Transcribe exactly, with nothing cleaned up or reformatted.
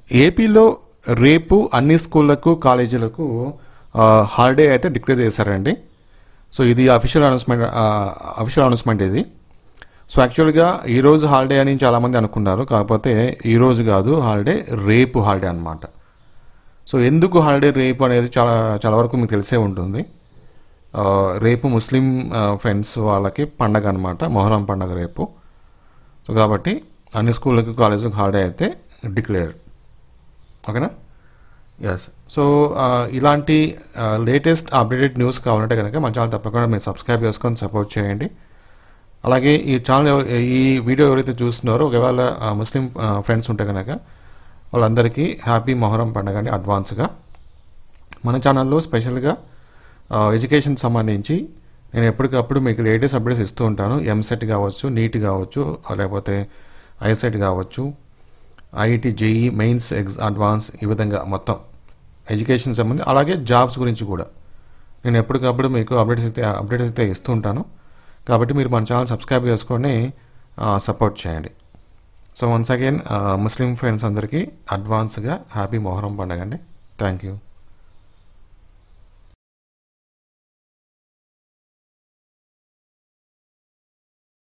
ఏపీలో రేపు అన్ని స్కూళ్లకు కాలేజీలకు హాలిడే అయితే డిక్లేర్ చేశారండి. సో ఇది అఫీషియల్ అనౌన్స్మెంట్ అఫీషియల్ అనౌన్స్మెంట్ ఇది. సో యాక్చువల్గా ఈరోజు హాలిడే అని చాలామంది అనుకున్నారు, కాకపోతే ఈరోజు కాదు హాలిడే, రేపు హాలిడే అనమాట. సో ఎందుకు హాలిడే రేపు అనేది చాలా చాలా వరకు మీకు తెలిసే ఉంటుంది. రేపు ముస్లిం ఫ్రెండ్స్ వాళ్ళకి పండగ అనమాట, మొహరం పండగ రేపు. సో కాబట్టి అన్ని స్కూళ్ళకి కాలేజీకి హాలిడే అయితే డిక్లేర్. ఓకేనా? ఎస్. సో ఇలాంటి లేటెస్ట్ అప్డేటెడ్ న్యూస్ కావాలంటే కనుక మన ఛానల్ తప్పకుండా మీరు సబ్స్క్రైబ్ చేసుకొని సపోర్ట్ చేయండి. అలాగే ఈ ఛానల్ ఈ వీడియో ఎవరైతే చూస్తున్నారో ఒకవేళ ముస్లిం ఫ్రెండ్స్ ఉంటే కనుక వాళ్ళందరికీ హ్యాపీ మొహరం పండుగ అండి అడ్వాన్స్గా. మన ఛానల్లో స్పెషల్గా ఎడ్యుకేషన్ సంబంధించి నేను ఎప్పటికప్పుడు మీకు లేటెస్ట్ అప్డేట్స్ ఇస్తూ ఉంటాను. ఎంసెట్ కావచ్చు, నీట్ కావచ్చు, లేకపోతే ఐసెట్ కావచ్చు, ఐఐటి, జేఈ, మెయిన్స్, ఎగ్జ్, అడ్వాన్స్, ఈ విధంగా మొత్తం ఎడ్యుకేషన్ సంబంధించి, అలాగే జాబ్స్ గురించి కూడా నేను ఎప్పటికప్పుడు మీకు అప్డేట్స్ అయితే అప్డేట్స్ అయితే ఇస్తూ ఉంటాను. కాబట్టి మీరు మన ఛానల్ సబ్స్క్రైబ్ చేసుకొని సపోర్ట్ చేయండి. So once again Muslim friends అందరికీ అడ్వాన్స్గా హ్యాపీ మొహరం పండుగ అండి. Thank you.